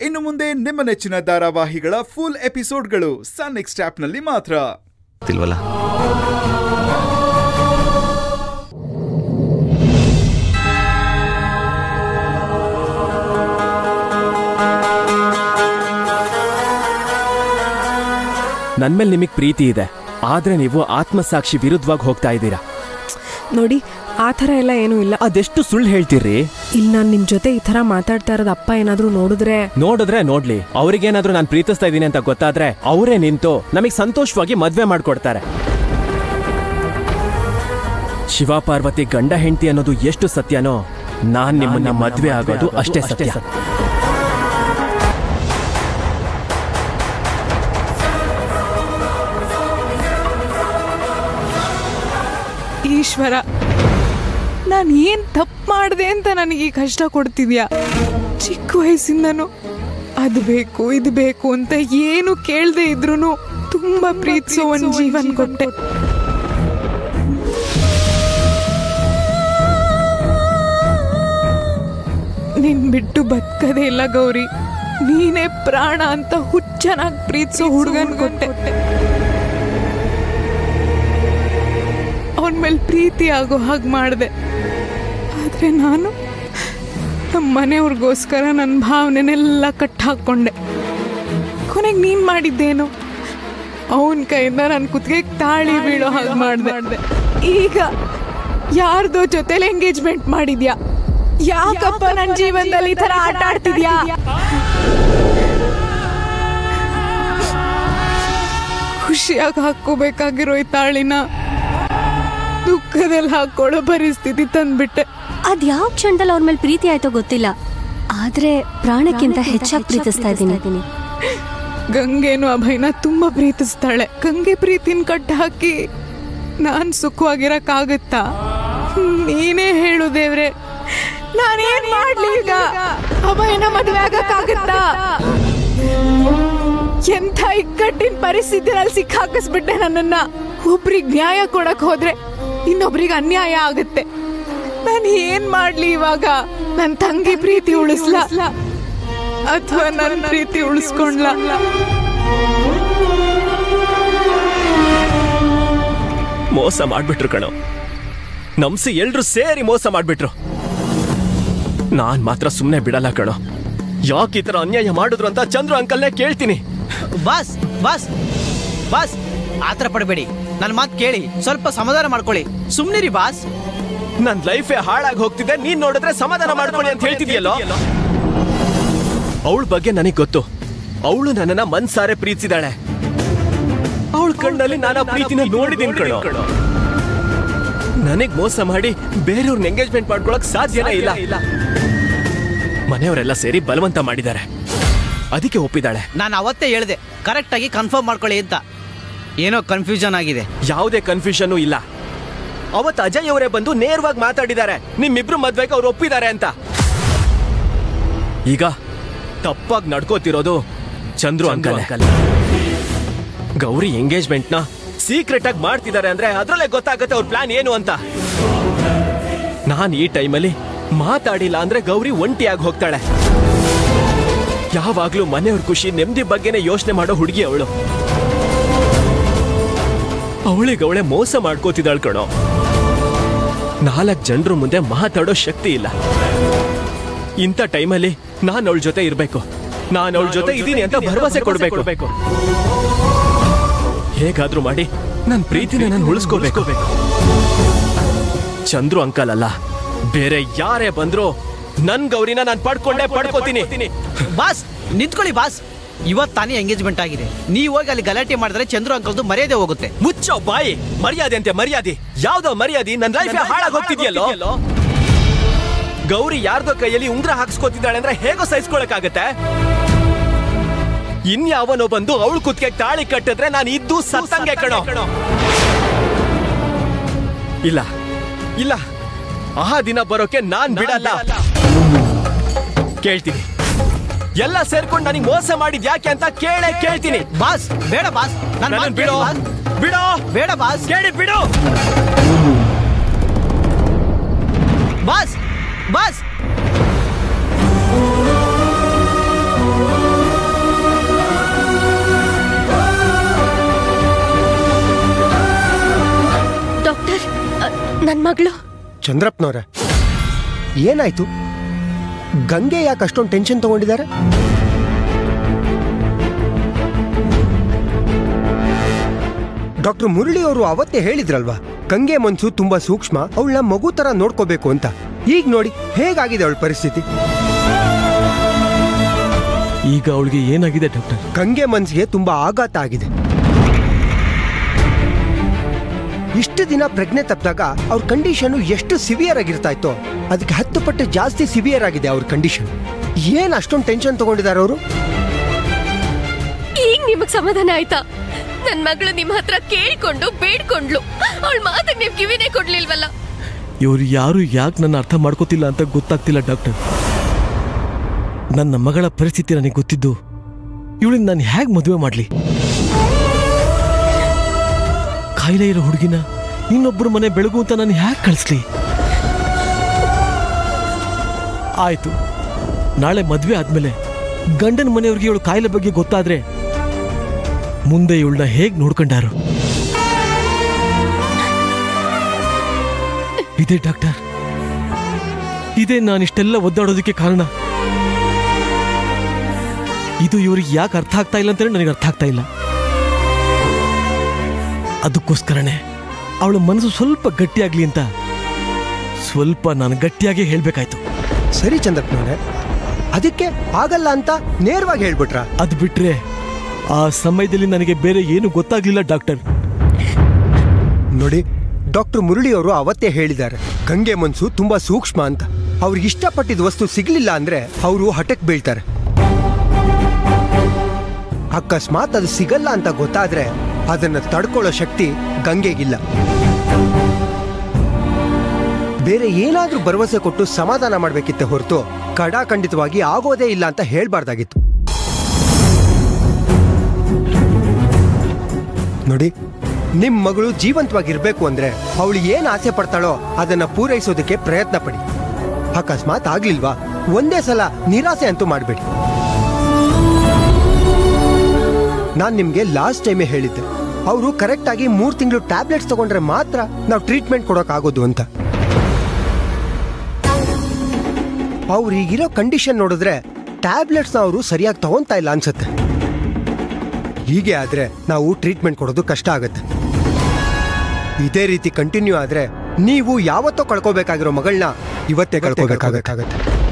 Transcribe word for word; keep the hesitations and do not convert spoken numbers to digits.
ಇನ್ನು ಮುಂದೆ ನಿಮ್ಮ ನೆಚ್ಚಿನ ಧಾರಾವಾಹಿಗಳ ಫುಲ್ ಎಪಿಸೋಡ್ಗಳು ಸನ್ ನೆಕ್ಸ್ಟ್ ಆಪ್ನಲ್ಲಿ ಮಾತ್ರ. ತಿಲ್ವಲ್ಲ ನನ್ ಮೇಲೆ ನಿಮಗ್ ಪ್ರೀತಿ ಇದೆ, ಆದ್ರೆ ನೀವು ಆತ್ಮಸಾಕ್ಷಿ ವಿರುದ್ಧವಾಗಿ ಹೋಗ್ತಾ ಇದ್ದೀರಾ. ನೋಡಿ, ಆ ಥರ ಎಲ್ಲ ಏನೂ ಇಲ್ಲ. ಅದೆಷ್ಟು ಸುಳ್ಳು ಹೇಳ್ತೀರಿ? ಇಲ್ಲಿ ನಾನು ನಿಮ್ ಜೊತೆ ಈ ತರ ಮಾತಾಡ್ತಾ ಇರೋದು ಅಪ್ಪ ಏನಾದ್ರೂ ನೋಡಿದ್ರೆ ನೋಡಿದ್ರೆ ನೋಡ್ಲಿ, ಅವ್ರಿಗೇನಾದ್ರೂ ನಾನು ಪ್ರೀತಿಸ್ತಾ ಇದ್ದೀನಿ ಅಂತ ಗೊತ್ತಾದ್ರೆ ಅವರೇ ನಿಂತು ನಮಗ್ ಸಂತೋಷವಾಗಿ ಮದ್ವೆ ಮಾಡ್ಕೊಡ್ತಾರೆ. ಶಿವ ಪಾರ್ವತಿ ಗಂಡ ಹೆಂಡತಿ ಅನ್ನೋದು ಎಷ್ಟು ಸತ್ಯನೋ, ನಾನ್ ನಿಮ್ಮನ್ನ ಮದ್ವೆ ಆಗೋದು ಅಷ್ಟೇ ಸತ್ಯ. ಈಶ್ವರ, ನಾನು ಏನ್ ತಪ್ಪು ಮಾಡಿದೆ ಅಂತ ನನಗೆ ಕಷ್ಟ ಕೊಡ್ತಿದ್ಯಾ? ಚಿಕ್ಕ ವಯಸ್ಸಿಂದನು ಅದು ಬೇಕು ಇದು ಬೇಕು ಅಂತ ಏನು ಕೇಳದೆ ಇದ್ರು ತುಂಬಾ ಪ್ರೀತಿಸೋ ಒಂದು ಜೀವನ ಕೊಟ್ಟೆ. ನಿನ್ ಬಿಟ್ಟು ಬದುಕದೇ ಇಲ್ಲ ಗೌರಿ, ನೀನೇ ಪ್ರಾಣ ಅಂತ ಹುಚ್ಚನಾಗಿ ಪ್ರೀತಿಸೋ ಹುಡುಗನ್ ಕೊಟ್ಟೆ. ಅವನ ಮೇಲೆ ಪ್ರೀತಿ ಆಗೋ ಹಾಗೆ ಮಾಡಿದೆ. ಆದರೆ ನಾನು ನಮ್ಮ ಮನೆಯವ್ರಿಗೋಸ್ಕರ ನನ್ನ ಭಾವನೆನೆಲ್ಲ ಕಟ್ ಹಾಕ್ಕೊಂಡೆ. ಕೊನೆಗೆ ನೀನು ಮಾಡಿದ್ದೇನು? ಅವನ ಕೈಯಿಂದ ನನ್ನ ಕುತ್ತಿಗೆ ತಾಳಿ ಬೀಳೋ ಹಾಗೆ ಮಾಡಿದೆ. ಈಗ ಯಾರ್ದೋ ಜೊತೆಲಿ ಎಂಗೇಜ್ಮೆಂಟ್ ಮಾಡಿದ್ಯಾ? ಯಾಕಪ್ಪ ನನ್ನ ಜೀವನದಲ್ಲಿ ಈ ಥರ ಆಟ ಆಡ್ತಿದ್ಯಾ? ಖುಷಿಯಾಗಿ ಹಾಕೋಬೇಕಾಗಿರೋ ಈ ತಾಳಿನ ದುಃಖದಲ್ಲಿ ಹಾಕೊಳ್ಳೋ ಪರಿಸ್ಥಿತಿ ತಂದ್ಬಿಟ್ಟೆ. ಅದ್ ಯಾವ ಕ್ಷಣದಲ್ಲಿ ಅವ್ರ ಮೇಲೆ ಪ್ರೀತಿ ಆಯ್ತೋ ಗೊತ್ತಿಲ್ಲ, ಆದ್ರೆ ಪ್ರಾಣಕ್ಕಿಂತ ಹೆಚ್ಚಾಗಿ ಪ್ರೀತಿಸ್ತಾ ಇದ್ದೀನಿ. ಗಂಗೆನು ಅಭಯನ ತುಂಬಾ ಪ್ರೀತಿಸ್ತಾಳೆ. ಗಂಗೆ ಪ್ರೀತಿನ ಕಟ್ಟ ಹಾಕಿ ನಾನ್ ಸುಖವಾಗಿರಕ್ಕಾಗತ್ತಾ? ನೀನೇ ಹೇಳು ದೇವ್ರೆ, ನಾನೇನ್ ಮಾಡ್ಲಿ ಈಗ? ಅಭಯನ ಮದುವೆ ಆಗಕ್ಕಾಗತ್ತಾ? ಎಂಥ ಇಕ್ಕಟ್ಟಿನ ಪರಿಸ್ಥಿತಿನಲ್ಲಿ ಸಿಕ್ಕಾಕಿಸ್ಬಿಟ್ಟೆ ನನ್ನನ್ನ. ಒಬ್ರಿಗೆ ನ್ಯಾಯ ಕೊಡಕ್ ಹೋದ್ರೆ ಇನ್ನೊಬ್ರಿಗೆ ಅನ್ಯಾಯ ಆಗುತ್ತೆ. ನಾನು ಏನ್ ಮಾಡ್ಲಿ ಇವಾಗ? ನನ್ ತಂಗಿ ಪ್ರೀತಿ ಉಳಿಸ್ಲಾ ಅಥವಾ ನನ್ನ ಪ್ರೀತಿ ಉಳಿಸ್ಕೊಂಡ್ಲ? ಮೋಸ ಮಾಡ್ಬಿಟ್ರು ಕಣೋ, ನಮ್ಸಿ ಎಲ್ರು ಸೇರಿ ಮೋಸ ಮಾಡ್ಬಿಟ್ರು. ನಾನ್ ಮಾತ್ರ ಸುಮ್ನೆ ಬಿಡಲ್ಲ ಕಣೋ. ಯಾಕೆ ಈ ತರ ಅನ್ಯಾಯ ಮಾಡಿದ್ರು ಅಂತ ಚಂದ್ರು ಅಂಕಲ್ನೇ ಕೇಳ್ತೀನಿ. ಬಾಸ್ ಬಾಸ್ ಬಾಸ್ ಆತರ ಪಡಬೇಡಿ, ನನ್ನ ಮಾತು ಕೇಳಿ, ಸ್ವಲ್ಪ ಸಮಾಧಾನ ಮಾಡ್ಕೊಳ್ಳಿ. ಸುಮ್ನಿರಿ ಬಾಸ್. ನನ್ ಲೈಫೇ ಹಾಳಾಗಿ ಹೋಗ್ತಿದೆ, ನೀನ್ ನೋಡಿದ್ರೆ ಸಮಾಧಾನ ಮಾಡ್ಕೊಳ್ಳಿ ಅಂತ ಹೇಳ್ತಿದ್ಯಲ್ಲೋ. ಅವಳ ಬಗ್ಗೆ ನನಗ್ ಗೊತ್ತು. ಅವಳು ನನ್ನನ್ನ ಮನ್ಸಾರೆ ಪ್ರೀತಿಸಿದಾಳೆ. ಅವಳ ಕಣ್ಣಲ್ಲಿ ನಾನು ಆ ಪ್ರೀತಿನ ನೋಡಿದೀನಿ ಕಣೋ. ನನಗ್ ಮೋಸ ಮಾಡಿ ಬೇರೆಯವ್ರನ್ನ ಎಂಗೇಜ್ಮೆಂಟ್ ಮಾಡ್ಕೊಳಕ್ ಸಾಧ್ಯನೇ ಇಲ್ಲ. ಮನೆಯವರೆಲ್ಲ ಸೇರಿ ಬಲವಂತ ಮಾಡಿದ್ದಾರೆ, ಅದಕ್ಕೆ ಒಪ್ಪಿದಾಳೆ. ನಾನು ಅವತ್ತೇ ಹೇಳಿದೆ ಕರೆಕ್ಟ್ ಆಗಿ ಕನ್ಫರ್ಮ್ ಮಾಡ್ಕೊಳ್ಳಿ ಅಂತ. ಏನೋ ಕನ್ಫ್ಯೂಷನ್ ಆಗಿದೆ. ಯಾವುದೇ ಕನ್ಫ್ಯೂಷನ್ ಇಲ್ಲ. ಅವತ್ತು ಅಜಯ್ ಅವರೇ ಬಂದು ನೇರವಾಗಿ ಮಾತಾಡಿದ್ದಾರೆ, ನಿಮ್ಮಿಬ್ರು ಮದ್ವೆಗೆ ಅವ್ರು ಒಪ್ಪಿದ್ದಾರೆ ಅಂತ. ಈಗ ತಪ್ಪಾಗಿ ನಡ್ಕೋತಿರೋದು ಚಂದ್ರು ಅಂಕಲ್. ಗೌರಿ ಎಂಗೇಜ್ಮೆಂಟ್ ನ ಸೀಕ್ರೆಟ್ ಆಗಿ ಮಾಡ್ತಿದ್ದಾರೆ ಅಂದ್ರೆ ಅದ್ರಲ್ಲೇ ಗೊತ್ತಾಗತ್ತೆ ಅವ್ರ ಪ್ಲಾನ್ ಏನು ಅಂತ. ನಾನ್ ಈ ಟೈಮಲ್ಲಿ ಮಾತಾಡಿಲ್ಲ ಅಂದ್ರೆ ಗೌರಿ ಒಂಟಿಯಾಗಿ ಹೋಗ್ತಾಳೆ. ಯಾವಾಗ್ಲೂ ಮನೆಯವ್ರ ಖುಷಿ ನೆಮ್ಮದಿ ಬಗ್ಗೆನೆ ಯೋಚನೆ ಮಾಡೋ ಹುಡುಗಿ ಅವಳು. ಅವಳಿಗವಳೆ ಮೋಸ ಮಾಡ್ಕೋತಿದ್ದಾಳ್ ಕಣೋ. ನಾಲ್ಕು ಜನರು ಮುಂದೆ ಮಾತಾಡೋ ಶಕ್ತಿ ಇಲ್ಲ. ಇಂಥ ಟೈಮಲ್ಲಿ ನಾನು ಅವಳ ಜೊತೆ ಇರ್ಬೇಕು, ನಾನು ಅವಳ ಜೊತೆ ಇದ್ದೀನಿ ಅಂತ ಭರವಸೆ ಕೊಡ್ಬೇಕು. ಹೇಗಾದ್ರೂ ಮಾಡಿ ನನ್ ಪ್ರೀತಿನ ನಾನು ಉಳಿಸ್ಕೋಬೇಕು. ಚಂದ್ರು ಅಂಕಲ್ ಅಲ್ಲ, ಬೇರೆ ಯಾರೇ ಬಂದ್ರು ನನ್ ಗೌರಿನ ನಾನು ಪಡ್ಕೊಂಡೇ ಪಡ್ಕೋತೀನಿ. ಬಾಸ್ ನಿಂತ್ಕೊಳ್ಳಿ ಬಾಸ್. ಇವತ್ತು ತಾನೇ ಎಂಗೇಜ್ಮೆಂಟ್ ಆಗಿದೆ. ನೀವು ಹೋಗಿ ಅಲ್ಲಿ ಗಲಾಟೆ ಮಾಡಿದ್ರೆ ಚಂದ್ರು ಅಂಕಲ್ದು ಮರ್ಯಾದೆ ಹೋಗುತ್ತೆ. ಮುಚ್ಚೋ ಬಾಯಿ. ಮರ್ಯಾದೆ ಅಂತೆ ಮರ್ಯಾದೆ? ಯಾವ್ದೋ ಮರ್ಯಾದೆ? ನನ್ನ ಲೈಫ್ ಹಾಳಾಗಿ ಹೋಗ್ತಿದ್ಯಲ್ಲೋ. ಗೌರಿ ಯಾರ್ದೋ ಕೈಯಲ್ಲಿ ಉಂಗ್ರ ಹಾಕ್ಸ್ಕೊತಿದ್ದಾಳೆ ಅಂದ್ರೆ ಹೇಗೋ ಸಹಿಸ್ಕೊಳಕ್ಕಾಗತ್ತೆ? ಇನ್ಯಾವನೋ ಬಂದು ಅವಳು ಕುತ್ತಿಗೆ ತಾಳಿ ಕಟ್ಟಿದ್ರೆ ನಾನು ಇದ್ದು ಸತ್ತಂಗೆ ಕಣೋ. ಇಲ್ಲ ಇಲ್ಲ, ಆ ದಿನ ಬರೋಕೆ ನಾನ್ ಬಿಡಲ್ಲ. ಕೇಳ್ತೀನಿ, ಎಲ್ಲ ಸೇರ್ಕೊಂಡು ನನಗೆ ಮೋಸ ಮಾಡಿದ್ ಯಾಕೆ ಅಂತ ಕೇಳೇ ಕೇಳ್ತೀನಿ. ಬಾಸ್ ಬೇಡ ಬಾಸ್, ನನ್ನ ಬಿಡೋ ಬಿಡೋ ಬೇಡ ಬಾಸ್, ಕೇಳಿ ಬಿಡು ಬಾಸ್. ಬಾಸ್ ಮಗಳು. ಚಂದ್ರಪ್ಪನವ್ರೆ, ಏನಾಯ್ತು? ಗಂಗೆ ಯಾಕೆ ಅಷ್ಟೊಂದು ಟೆನ್ಷನ್ ತಗೊಂಡಿದ್ದಾರೆ? ಡಾಕ್ಟರ್ ಮುರಳಿ ಅವರು ಅವತ್ತೇ ಹೇಳಿದ್ರಲ್ವಾ, ಗಂಗೆ ಮನ್ಸು ತುಂಬಾ ಸೂಕ್ಷ್ಮ, ಅವಳನ್ನ ಮಗು ತರ ನೋಡ್ಕೋಬೇಕು ಅಂತ. ಈಗ ನೋಡಿ ಹೇಗಾಗಿದೆ ಅವಳ ಪರಿಸ್ಥಿತಿ. ಈಗ ಅವಳಿಗೆ ಏನಾಗಿದೆ ಡಾಕ್ಟರ್? ಗಂಗೆ ಮನ್ಸಿಗೆ ತುಂಬಾ ಆಘಾತ ಆಗಿದೆ. ಇಷ್ಟು ದಿನ ಪ್ರಜ್ಞೆ ತಪ್ಪಿದಾಗ ಅವ್ರ ಕಂಡೀಷನ್ ಎಷ್ಟು ಸಿವಿಯರ್ ಆಗಿರ್ತಾ ಇತ್ತೋ ಅದಕ್ಕೆ ಹತ್ತು ಪಟ್ಟು ಜಾಸ್ತಿ ಸಿವಿಯರ್ ಆಗಿದೆ ಅವ್ರ ಕಂಡೀಷನ್. ಏನ್ ಅಷ್ಟೊಂದು ಟೆನ್ಷನ್ ತಗೊಂಡಿದ್ದಾರೆ ಅವರು? ಈಗ ನಿಮಗ್ ಸಮಾಧಾನ ಆಯ್ತಾ? ನನ್ ಮಗಳು ನಿಮ್ ಹತ್ರ ಕೇಳಿಕೊಂಡು ಬೇಡ್ಕೊಂಡ್ಲು, ಅವಳ ಮಾತಿಗೆ ನೀವ್ ಕಿವಿನೇ ಕೊಡ್ಲಿಲ್ವಲ್ಲ. ಇವ್ರು ಯಾರು ಯಾಕೆ ನನ್ನ ಅರ್ಥ ಮಾಡ್ಕೋತಿಲ್ಲ ಅಂತ ಗೊತ್ತಾಗ್ತಿಲ್ಲ ಡಾಕ್ಟರ್. ನನ್ನ ಮಗಳ ಪರಿಸ್ಥಿತಿ ನನಗೆ ಗೊತ್ತಿದ್ದು ಇವಳಿಗೆ ನಾನು ಹೇಗೆ ಮದುವೆ ಮಾಡ್ಲಿ? ಕಾಯಿಲೆ ಇರೋ ಹುಡುಗಿನ ಇನ್ನೊಬ್ಬರು ಮನೆ ಬೆಳಗು ಅಂತ ನಾನು ಹೇಗೆ ಕಳಿಸ್ಲಿ? ಆಯ್ತು, ನಾಳೆ ಮದುವೆ ಆದ್ಮೇಲೆ ಗಂಡನ ಮನೆಯವ್ರಿಗೆ ಇವಳು ಕಾಯಿಲೆ ಬಗ್ಗೆ ಗೊತ್ತಾದ್ರೆ ಮುಂದೆ ಇವಳನ್ನ ಹೇಗೆ ನೋಡ್ಕೊಂಡಾರು? ಇದೇ ಡಾಕ್ಟರ್, ಇದೇ ನಾನಿಷ್ಟೆಲ್ಲ ಒದ್ದಾಡೋದಕ್ಕೆ ಕಾರಣ. ಇದು ಇವ್ರಿಗೆ ಯಾಕೆ ಅರ್ಥ ಆಗ್ತಾ ಇಲ್ಲ ಅಂತೇಳಿ ನನಗೆ ಅರ್ಥ ಆಗ್ತಾ ಇಲ್ಲ. ಅದಕ್ಕೋಸ್ಕರನೇ ಅವಳ ಮನಸ್ಸು ಸ್ವಲ್ಪ ಗಟ್ಟಿಯಾಗ್ಲಿ ಅಂತ ಸ್ವಲ್ಪ ನಾನು ಗಟ್ಟಿಯಾಗಿ ಹೇಳ್ಬೇಕಾಯ್ತು. ಸರಿ ಚಂದ್ರಪ್ಪನವ್ರೆ, ಅದಕ್ಕೆ ಆಗಲ್ಲ ಅಂತ ನೇರವಾಗಿ ಹೇಳ್ಬಿಟ್ರ? ಅದು ಬಿಟ್ರೆ ಆ ಸಮಯದಲ್ಲಿ ನನಗೆ ಬೇರೆ ಏನು ಗೊತ್ತಾಗ್ಲಿಲ್ಲ ಡಾಕ್ಟರ್. ನೋಡಿ, ಡಾಕ್ಟರ್ ಮುರಳಿ ಅವರು ಅವತ್ತೇ ಹೇಳಿದ್ದಾರೆ, ಗಂಗೆ ಮನ್ಸು ತುಂಬಾ ಸೂಕ್ಷ್ಮ ಅಂತ. ಅವ್ರಿಗೆ ಇಷ್ಟಪಟ್ಟಿದ ವಸ್ತು ಸಿಗ್ಲಿಲ್ಲ ಅಂದ್ರೆ ಅವರು ಹಠಕ್ ಬೀಳ್ತಾರೆ. ಅಕಸ್ಮಾತ್ ಅದು ಸಿಗಲ್ಲ ಅಂತ ಗೊತ್ತಾದ್ರೆ ಅದನ್ನ ತಡ್ಕೊಳ್ಳೋ ಶಕ್ತಿ ಗಂಗೆಗಿಲ್ಲ. ಬೇರೆ ಏನಾದ್ರೂ ಭರವಸೆ ಕೊಟ್ಟು ಸಮಾಧಾನ ಮಾಡ್ಬೇಕಿತ್ತೆ ಹೊರತು ಕಡಾಖಂಡಿತವಾಗಿ ಆಗೋದೇ ಇಲ್ಲ ಅಂತ ಹೇಳ್ಬಾರ್ದಾಗಿತ್ತು. ನೋಡಿ, ನಿಮ್ ಮಗಳು ಜೀವಂತವಾಗಿರ್ಬೇಕು ಅಂದ್ರೆ ಅವಳು ಏನ್ ಆಸೆ ಪಡ್ತಾಳೋ ಅದನ್ನ ಪೂರೈಸೋದಕ್ಕೆ ಪ್ರಯತ್ನ ಪಡಿ. ಅಕಸ್ಮಾತ್ ಆಗ್ಲಿಲ್ವಾ ಒಂದೇ ಸಲ ನಿರಾಸೆ ಅಂತೂ ಮಾಡಬೇಡಿ. ನಾನ್ ನಿಮ್ಗೆ ಲಾಸ್ಟ್ ಟೈಮೇ ಹೇಳಿದ್ದೆ, ಅವರು ಕರೆಕ್ಟ್ ಆಗಿ ಮೂರ್ ತಿಂಗಳು ಟ್ಯಾಬ್ಲೆಟ್ಸ್ ತಗೊಂಡ್ರೆ ಮಾತ್ರ ನಾವು ಟ್ರೀಟ್ಮೆಂಟ್ ಕೊಡೋಕ್ ಆಗೋದು ಅಂತ. ಅವ್ರು ಈಗಿರೋ ಕಂಡೀಷನ್ ನೋಡಿದ್ರೆ ಟ್ಯಾಬ್ಲೆಟ್ಸ್ನ ಅವರು ಸರಿಯಾಗಿ ತಗೊಂತಾ ಇಲ್ಲ ಅನ್ಸುತ್ತೆ. ಹೀಗೆ ಆದ್ರೆ ನಾವು ಟ್ರೀಟ್ಮೆಂಟ್ ಕೊಡೋದು ಕಷ್ಟ ಆಗುತ್ತೆ. ಇದೇ ರೀತಿ ಕಂಟಿನ್ಯೂ ಆದ್ರೆ ನೀವು ಯಾವತ್ತೋ ಕಳ್ಕೋಬೇಕಾಗಿರೋ ಮಗಳನ್ನ ಇವತ್ತೇ ಕಳ್ಕೋಬೇಕಾಗತ್ತೆ.